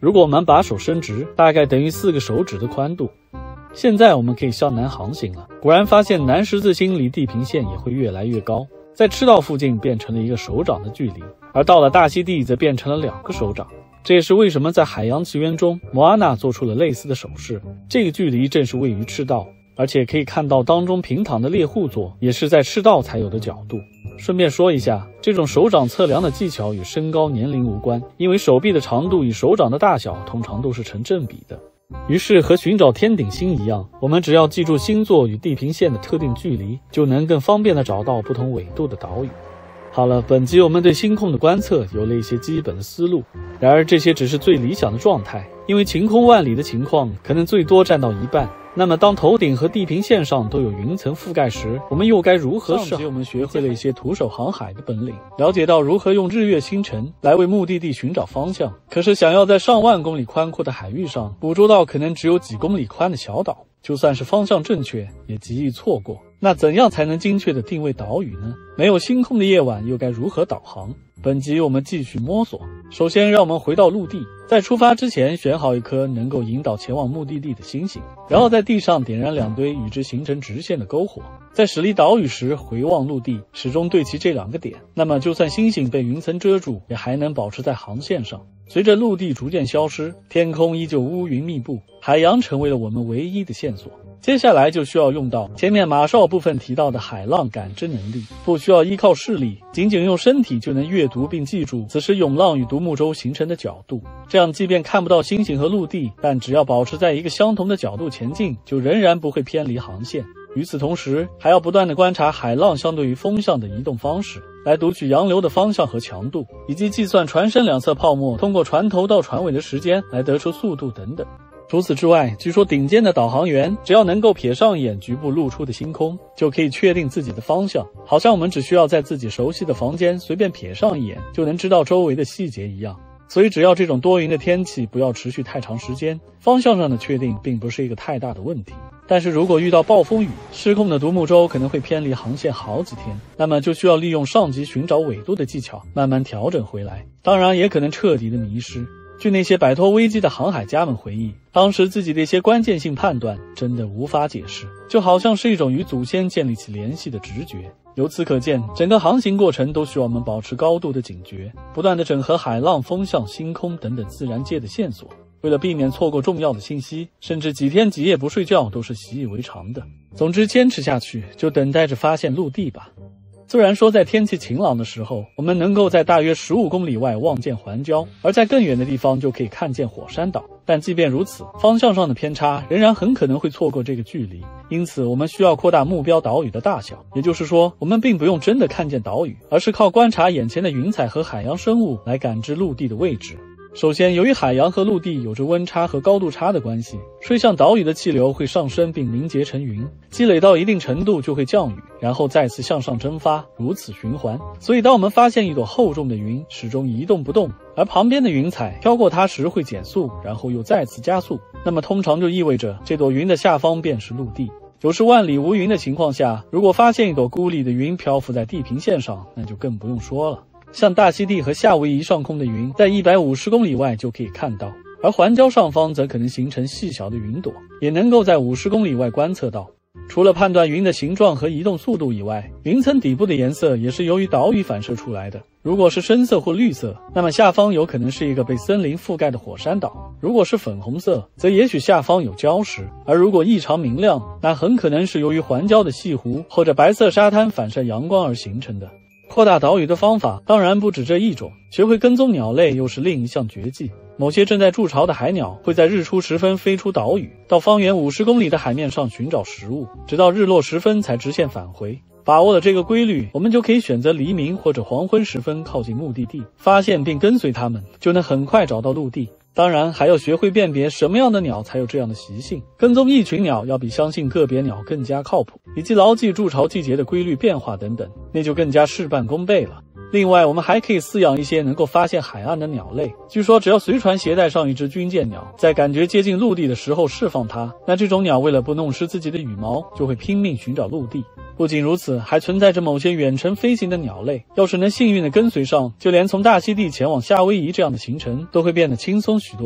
如果我们把手伸直，大概等于4个手指的宽度。现在我们可以向南航行了，果然发现南十字星离地平线也会越来越高，在赤道附近变成了1个手掌的距离，而到了大溪地则变成了2个手掌。这也是为什么在海洋奇缘中，莫阿娜做出了类似的手势。这个距离正是位于赤道，而且可以看到当中平躺的猎户座也是在赤道才有的角度。顺便说一下，这种手掌测量的技巧与身高年龄无关，因为手臂的长度与手掌的大小通常都是成正比的。于是和寻找天顶星一样，我们只要记住星座与地平线的特定距离，就能更方便地找到不同纬度的岛屿。好了，本集我们对星空的观测有了一些基本的思路，然而这些只是最理想的状态，因为晴空万里的情况可能最多占到一半。那么当头顶和地平线上都有云层覆盖时，我们又该如何是好？上集我们学会了一些徒手航海的本领，了解到如何用日月星辰来为目的地寻找方向。可是想要在上万公里宽阔的海域上捕捉到可能只有几公里宽的小岛，就算是方向正确，也极易错过。那怎样才能精确地定位岛屿呢？没有星空的夜晚又该如何导航？本集我们继续摸索。首先让我们回到陆地，在出发之前选好一颗能够引导前往目的地的星星，然后在地上点燃2堆与之形成直线的篝火，在驶离岛屿时回望陆地，始终对齐这2个点，那么就算星星被云层遮住，也还能保持在航线上。随着陆地逐渐消失，天空依旧乌云密布，海洋成为了我们唯一的线索。接下来就需要用到前面马绍部分提到的海浪感知能力，不需要依靠视力，仅仅用身体就能阅读并记住此时涌浪与独木舟形成的角度，这样即便看不到星星和陆地，但只要保持在一个相同的角度前进，就仍然不会偏离航线。与此同时，还要不断地观察海浪相对于风向的移动方式，来读取洋流的方向和强度，以及计算船身两侧泡沫通过船头到船尾的时间来得出速度等等。除此之外，据说顶尖的导航员只要能够瞥上眼局部露出的星空，就可以确定自己的方向，好像我们只需要在自己熟悉的房间随便瞥上一眼，就能知道周围的细节一样。所以只要这种多云的天气不要持续太长时间，方向上的确定并不是一个太大的问题。但是如果遇到暴风雨，失控的独木舟可能会偏离航线好几天，那么就需要利用上级寻找纬度的技巧慢慢调整回来，当然也可能彻底的迷失。据那些摆脱危机的航海家们回忆，当时自己的一些关键性判断真的无法解释，就好像是一种与祖先建立起联系的直觉。由此可见，整个航行过程都需要我们保持高度的警觉，不断的整合海浪、风向、星空等等自然界的线索。为了避免错过重要的信息，甚至几天几夜不睡觉都是习以为常的。总之，坚持下去，就等待着发现陆地吧。虽然说在天气晴朗的时候，我们能够在大约15公里外望见环礁，而在更远的地方就可以看见火山岛，但即便如此，方向上的偏差仍然很可能会错过这个距离。因此我们需要扩大目标岛屿的大小，也就是说，我们并不用真的看见岛屿，而是靠观察眼前的云彩和海洋生物来感知陆地的位置。首先，由于海洋和陆地有着温差和高度差的关系，吹向岛屿的气流会上升并凝结成云，积累到一定程度就会降雨，然后再次向上蒸发，如此循环。所以当我们发现一朵厚重的云始终一动不动，而旁边的云彩飘过它时会减速，然后又再次加速，那么通常就意味着这朵云的下方便是陆地。90万里无云的情况下，如果发现一朵孤立的云漂浮在地平线上，那就更不用说了。像大溪地和夏威夷上空的云，在150公里外就可以看到，而环礁上方则可能形成细小的云朵，也能够在50公里外观测到。除了判断云的形状和移动速度以外，云层底部的颜色也是由于岛屿反射出来的。如果是深色或绿色，那么下方有可能是一个被森林覆盖的火山岛；如果是粉红色，则也许下方有礁石；而如果异常明亮，那很可能是由于环礁的西湖或者白色沙滩反射阳光而形成的。扩大岛屿的方法当然不止这一种，学会跟踪鸟类又是另一项绝技。某些正在筑巢的海鸟会在日出时分飞出岛屿，到方圆50公里的海面上寻找食物，直到日落时分才直线返回。把握了这个规律，我们就可以选择黎明或者黄昏时分靠近目的地，发现并跟随它们，就能很快找到陆地。当然还要学会辨别什么样的鸟才有这样的习性，跟踪一群鸟要比相信个别鸟更加靠谱，以及牢记筑巢季节的规律变化等等，那就更加事半功倍了。另外，我们还可以饲养一些能够发现海岸的鸟类。据说只要随船携带上一只军舰鸟，在感觉接近陆地的时候释放它，那这种鸟为了不弄湿自己的羽毛，就会拼命寻找陆地。不仅如此，还存在着某些远程飞行的鸟类，要是能幸运地跟随上，就连从大溪地前往夏威夷这样的行程都会变得轻松许多。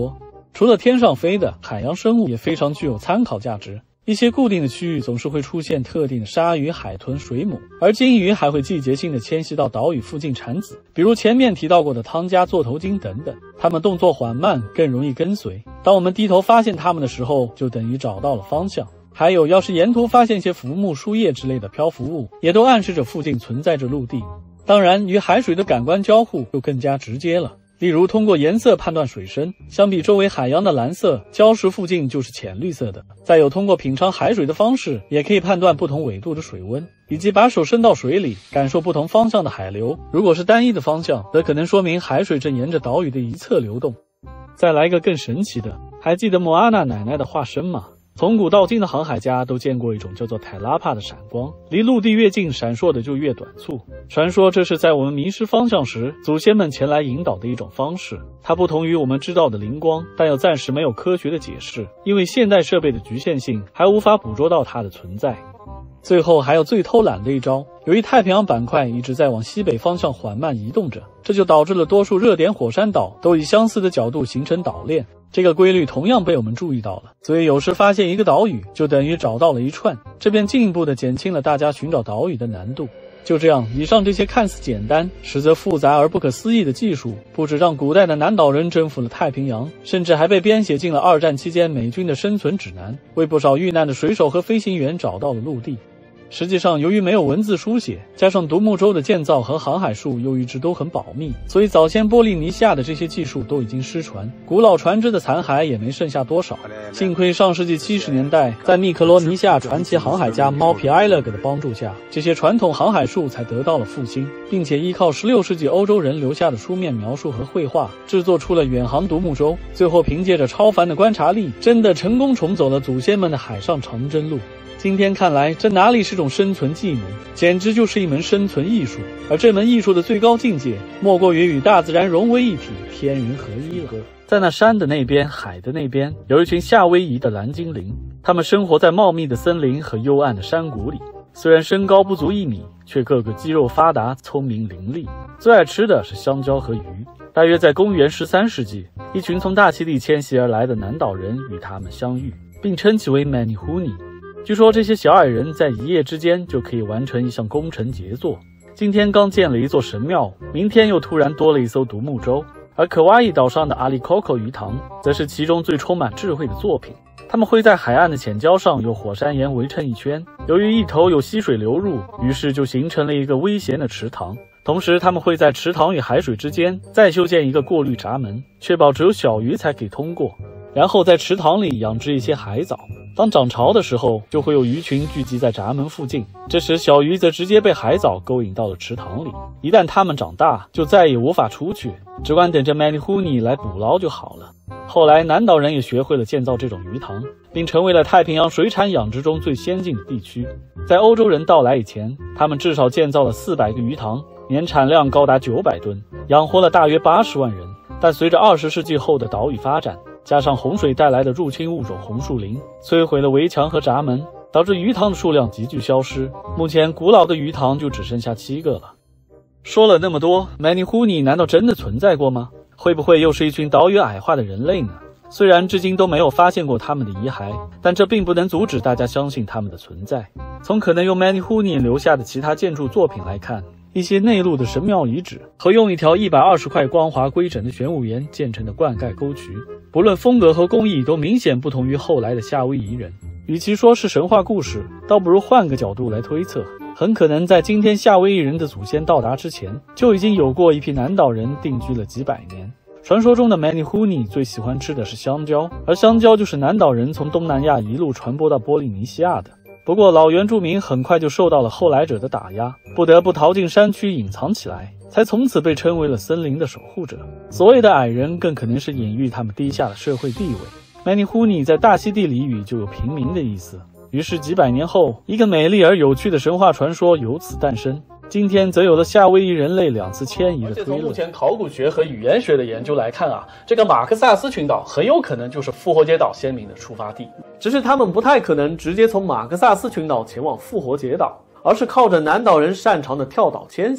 除了天上飞的，海洋生物也非常具有参考价值。一些固定的区域总是会出现特定的鲨鱼、海豚、水母，而鲸鱼还会季节性的迁徙到岛屿附近产子，比如前面提到过的汤加座头鲸等等。它们动作缓慢，更容易跟随。当我们低头发现它们的时候，就等于找到了方向。还有，要是沿途发现些浮木、树叶之类的漂浮物，也都暗示着附近存在着陆地。当然，与海水的感官交互就更加直接了。例如，通过颜色判断水深，相比周围海洋的蓝色，礁石附近就是浅绿色的。再有，通过品尝海水的方式，也可以判断不同纬度的水温，以及把手伸到水里，感受不同方向的海流。如果是单一的方向，则可能说明海水正沿着岛屿的一侧流动。再来一个更神奇的，还记得莫阿娜奶奶的化身吗？从古到今的航海家都见过一种叫做泰拉帕的闪光，离陆地越近，闪烁的就越短促。传说这是在我们迷失方向时，祖先们前来引导的一种方式。它不同于我们知道的灵光，但又暂时没有科学的解释，因为现代设备的局限性，还无法捕捉到它的存在。最后还有最偷懒的一招，由于太平洋板块一直在往西北方向缓慢移动着，这就导致了多数热点火山岛都以相似的角度形成岛链。这个规律同样被我们注意到了，所以有时发现一个岛屿就等于找到了一串，这便进一步的减轻了大家寻找岛屿的难度。就这样，以上这些看似简单，实则复杂而不可思议的技术，不止让古代的南岛人征服了太平洋，甚至还被编写进了二战期间美军的生存指南，为不少遇难的水手和飞行员找到了陆地。实际上，由于没有文字书写，加上独木舟的建造和航海术又一直都很保密，所以早先波利尼西亚的这些技术都已经失传，古老船只的残骸也没剩下多少。幸亏上世纪70年代，在密克罗尼西亚传奇航海家猫皮埃勒格的帮助下，这些传统航海术才得到了复兴，并且依靠16世纪欧洲人留下的书面描述和绘画，制作出了远航独木舟，最后凭借着超凡的观察力，真的成功重走了祖先们的海上长征路。今天看来，这哪里是种生存技能，简直就是一门生存艺术。而这门艺术的最高境界，莫过于与大自然融为一体，天人合一了。在那山的那边，海的那边，有一群夏威夷的蓝精灵，它们生活在茂密的森林和幽暗的山谷里。虽然身高不足1米，却个个肌肉发达，聪明伶俐。最爱吃的是香蕉和鱼。大约在公元13世纪，一群从大溪地迁徙而来的南岛人与他们相遇，并称其为 Manihuni。据说这些小矮人在一夜之间就可以完成一项工程杰作。今天刚建了一座神庙，明天又突然多了一艘独木舟。而可哇伊岛上的阿里 Coco 鱼塘，则是其中最充满智慧的作品。它们会在海岸的浅礁上用火山岩围成一圈，由于一头有溪水流入，于是就形成了一个危险的池塘。同时，他们会在池塘与海水之间再修建一个过滤闸门，确保只有小鱼才可以通过。然后在池塘里养殖一些海藻。当涨潮的时候，就会有鱼群聚集在闸门附近，这时小鱼则直接被海藻勾引到了池塘里。一旦它们长大，就再也无法出去，只管等着 Manihuni 来捕捞就好了。后来南岛人也学会了建造这种鱼塘，并成为了太平洋水产养殖中最先进的地区。在欧洲人到来以前，他们至少建造了400个鱼塘，年产量高达900吨，养活了大约80万人。但随着20世纪后的岛屿发展，加上洪水带来的入侵物种红树林，摧毁了围墙和闸门，导致鱼塘的数量急剧消失。目前古老的鱼塘就只剩下7个了。说了那么多， Manihuni 难道真的存在过吗？会不会又是一群岛屿矮化的人类呢？虽然至今都没有发现过他们的遗骸，但这并不能阻止大家相信他们的存在。从可能用 Manihuni 留下的其他建筑作品来看，一些内陆的神庙遗址和用一条120块光滑规整的玄武岩建成的灌溉沟渠，不论风格和工艺都明显不同于后来的夏威夷人。与其说是神话故事，倒不如换个角度来推测，很可能在今天夏威夷人的祖先到达之前，就已经有过一批南岛人定居了几百年。传说中的 Manihuni 最喜欢吃的是香蕉，而香蕉就是南岛人从东南亚一路传播到波利尼西亚的。不过老原住民很快就受到了后来者的打压，不得不逃进山区隐藏起来，才从此被称为了森林的守护者。所谓的矮人更可能是隐喻他们低下的社会地位。Manihuni 在大溪地俚语就有平民的意思，于是几百年后，一个美丽而有趣的神话传说由此诞生。今天则有了夏威夷人类2次迁移的推论。从目前考古学和语言学的研究来看啊，这个马克萨斯群岛很有可能就是复活节岛先民的出发地，只是他们不太可能直接从马克萨斯群岛前往复活节岛，而是靠着南岛人擅长的跳岛迁徙，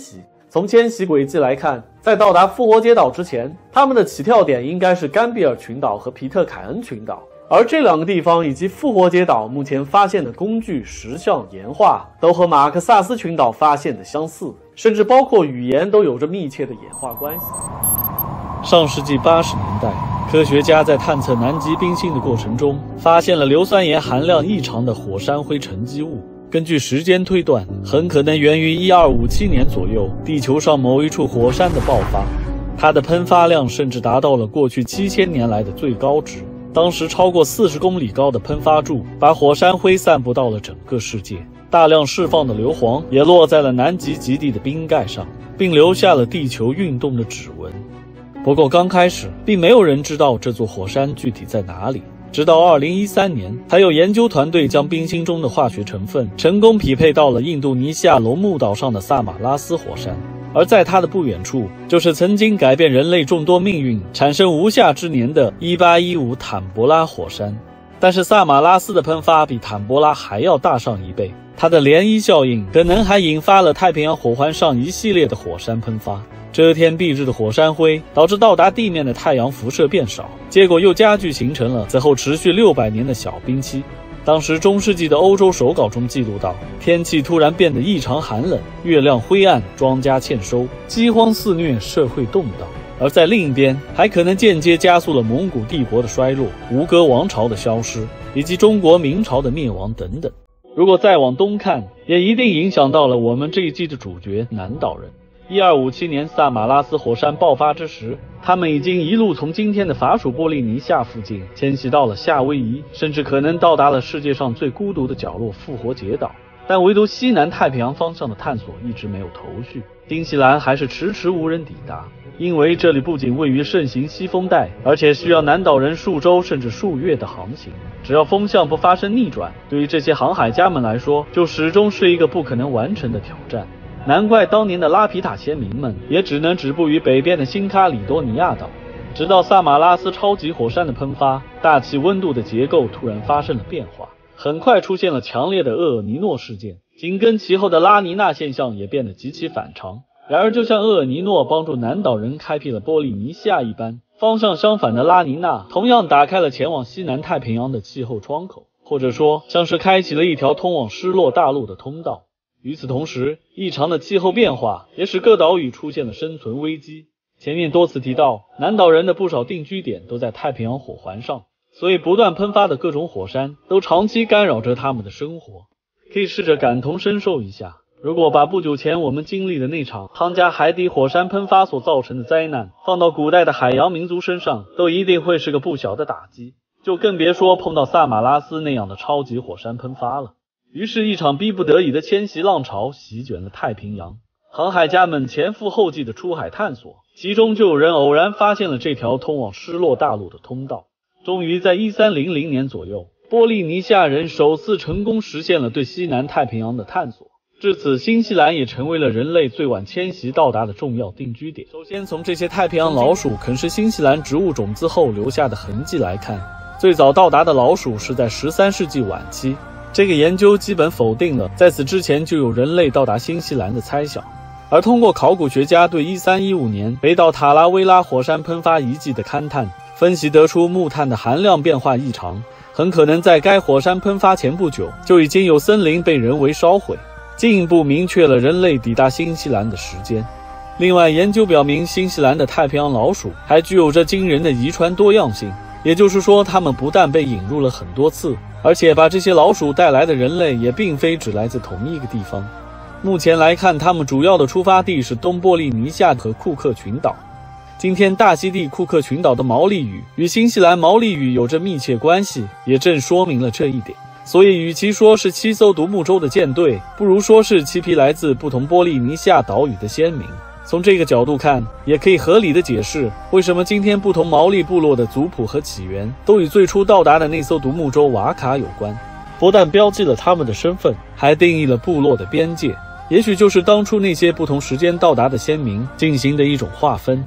从迁徙轨迹来看，在到达复活节岛之前，他们的起跳点应该是甘比尔群岛和皮特凯恩群岛，而这两个地方以及复活节岛目前发现的工具、石像、岩画都和马克萨斯群岛发现的相似，甚至包括语言都有着密切的演化关系。上世纪80年代，科学家在探测南极冰芯的过程中，发现了硫酸盐含量异常的火山灰沉积物。根据时间推断，很可能源于1257年左右地球上某一处火山的爆发，它的喷发量甚至达到了过去7000年来的最高值。当时超过40公里高的喷发柱把火山灰散布到了整个世界，大量释放的硫磺也落在了南极极地的冰盖上，并留下了地球运动的指纹。不过刚开始并没有人知道这座火山具体在哪里，直到2013年，才有研究团队将冰芯中的化学成分成功匹配到了印度尼西亚龙目岛上的萨马拉斯火山，而在它的不远处，就是曾经改变人类众多命运、产生无夏之年的1815坦博拉火山。但是萨马拉斯的喷发比坦博拉还要大上1倍，它的涟漪效应可能还引发了太平洋火环上一系列的火山喷发。遮天蔽日的火山灰导致到达地面的太阳辐射变少，结果又加剧形成了此后持续600年的小冰期。当时中世纪的欧洲手稿中记录到，天气突然变得异常寒冷，月亮灰暗，庄稼欠收，饥荒肆虐，社会动荡。而在另一边，还可能间接加速了蒙古帝国的衰落、吴哥王朝的消失，以及中国明朝的灭亡等等。如果再往东看，也一定影响到了我们这一季的主角南岛人。1257年萨马拉斯火山爆发之时，他们已经一路从今天的法属波利尼夏附近迁徙到了夏威夷，甚至可能到达了世界上最孤独的角落复活节岛。但唯独西南太平洋方向的探索一直没有头绪，新西兰还是迟迟无人抵达，因为这里不仅位于盛行西风带，而且需要南岛人数周甚至数月的航行。只要风向不发生逆转，对于这些航海家们来说，就始终是一个不可能完成的挑战。难怪当年的拉皮塔先民们也只能止步于北边的新喀里多尼亚岛。直到萨马拉斯超级火山的喷发，大气温度的结构突然发生了变化，很快出现了强烈的厄尔尼诺事件，紧跟其后的拉尼娜现象也变得极其反常。然而就像厄尔尼诺帮助南岛人开辟了波利尼西亚一般，方向相反的拉尼娜同样打开了前往西南太平洋的气候窗口，或者说像是开启了一条通往失落大陆的通道。与此同时，异常的气候变化也使各岛屿出现了生存危机。前面多次提到，南岛人的不少定居点都在太平洋火环上，所以不断喷发的各种火山都长期干扰着他们的生活。可以试着感同身受一下，如果把不久前我们经历的那场汤加海底火山喷发所造成的灾难放到古代的海洋民族身上，都一定会是个不小的打击，就更别说碰到萨马拉斯那样的超级火山喷发了。于是一场逼不得已的迁徙浪潮席卷了太平洋，航海家们前赴后继的出海探索，其中就有人偶然发现了这条通往失落大陆的通道。终于在1300年左右，波利尼西亚人首次成功实现了对西南太平洋的探索，至此新西兰也成为了人类最晚迁徙到达的重要定居点。首先从这些太平洋老鼠啃食新西兰植物种子后留下的痕迹来看，最早到达的老鼠是在13世纪晚期，这个研究基本否定了在此之前就有人类到达新西兰的猜想。而通过考古学家对1315年北岛塔拉威拉火山喷发遗迹的勘探，分析得出木炭的含量变化异常，很可能在该火山喷发前不久就已经有森林被人为烧毁，进一步明确了人类抵达新西兰的时间。另外，研究表明新西兰的太平洋老鼠还具有着惊人的遗传多样性，也就是说它们不但被引入了很多次，而且把这些老鼠带来的人类也并非只来自同一个地方。目前来看，它们主要的出发地是东波利尼西亚和库克群岛。今天大溪地库克群岛的毛利语与新西兰毛利语有着密切关系，也正说明了这一点。所以与其说是7艘独木舟的舰队，不如说是7批来自不同波利尼西亚岛屿的先民。从这个角度看，也可以合理的解释为什么今天不同毛利部落的族谱和起源都与最初到达的那艘独木舟瓦卡有关。不但标记了他们的身份，还定义了部落的边界，也许就是当初那些不同时间到达的先民进行的一种划分。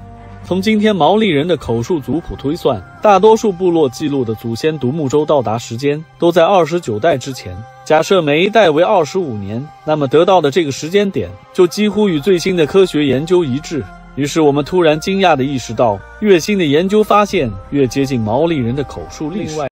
从今天毛利人的口述族谱推算，大多数部落记录的祖先独木舟到达时间都在29代之前。假设每一代为25年，那么得到的这个时间点就几乎与最新的科学研究一致。于是我们突然惊讶地意识到，越新的研究发现越接近毛利人的口述历史。